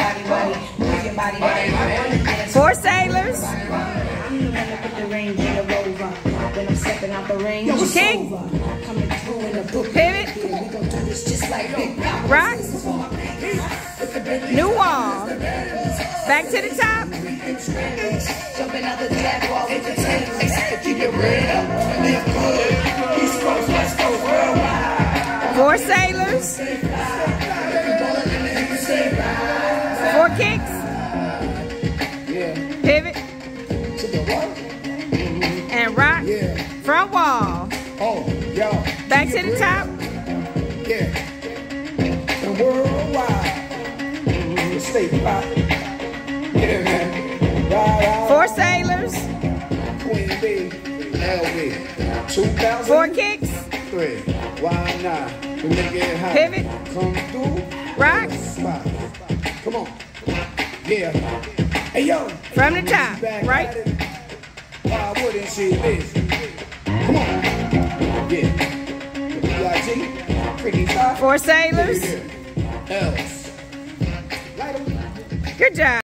4 sailors. Kick. Pivot. Rock. New wall. Back to the top. 4 sailors. 4 kicks. Pivot. And rock. Front wall. Back to the top. And worldwide. State pop. 4 sailors. 4 kicks. 3. Why not? Pivot. Come through. Rock. Come on. Yeah. Hey yo. From the top. Right. Why wouldn't she this? Come on. Yeah. The 4 sailors. Good job.